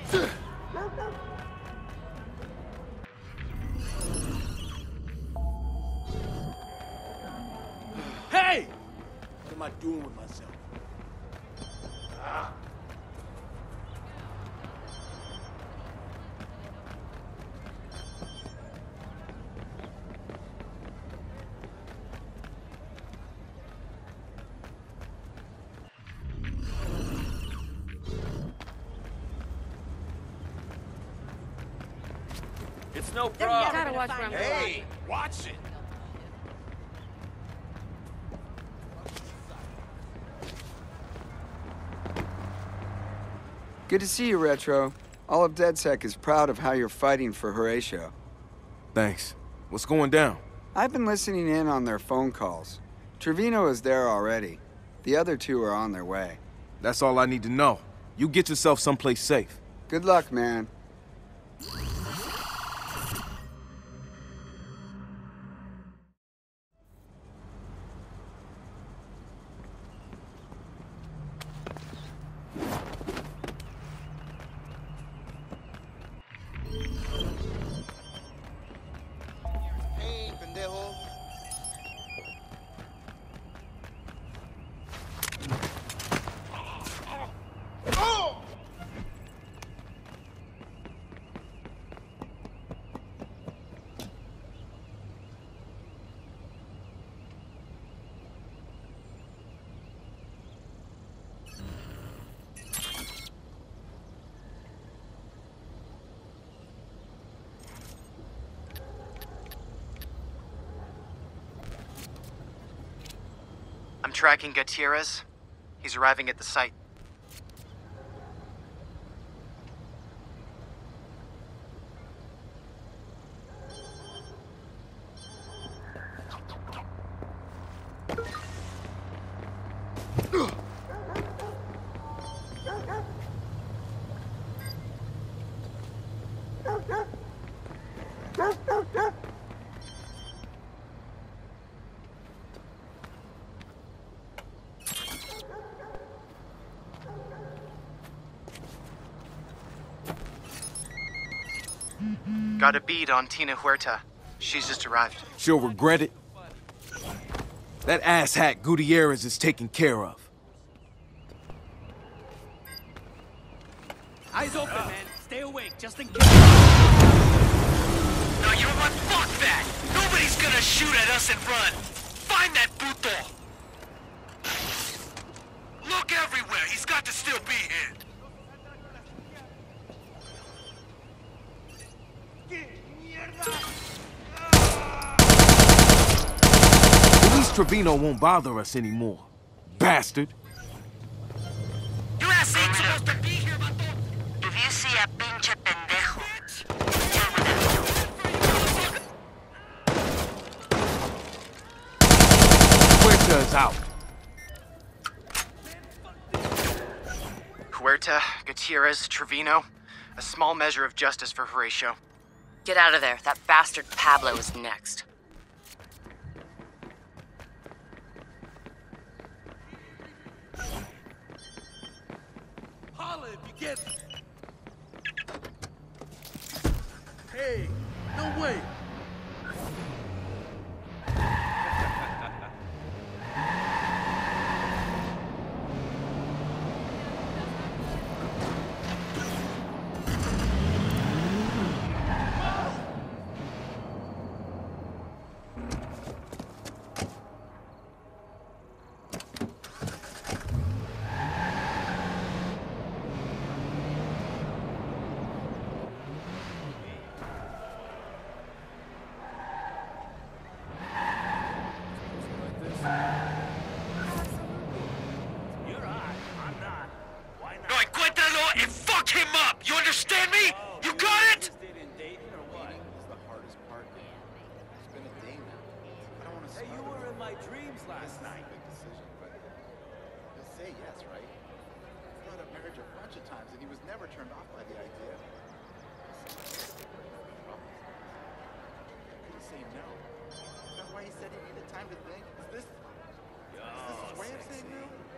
Hey! What am I doing with myself? Ah. It's no problem. Gotta watch where I'm going. Hey, watch it! Good to see you, Retro. All of DedSec is proud of how you're fighting for Horatio. Thanks. What's going down? I've been listening in on their phone calls. Trevino is there already. The other two are on their way. That's all I need to know. You get yourself someplace safe. Good luck, man. Hey, pendejo. I'm tracking Gutierrez. He's arriving at the site. Got a bead on Tina Huerta. She's just arrived. She'll regret it. That asshat Gutierrez is taken care of. Eyes open, man. Stay awake, just in case. No, you know what? Fuck that! Nobody's gonna shoot at us and run! Find that puto! Look everywhere! He's got to still be here! At least Trevino won't bother us anymore. Bastard. Your ass ain't supposed to be here, vato! If you see a pinche pendejo, Huerta's out. Huerta, Gutierrez, Trevino. A small measure of justice for Horatio. get out of there. That bastard Pablo is next. Holla if you get me. Hey, no way. No, encuéntralo and fuck him up! You understand me? You got it? Hey, you were in my dreams last night. He'll say yes, right? He's thought of marriage a bunch of times, and he was never turned off by the idea. Could he say no? Is that why he said he needed time to think? Is this his way of saying no?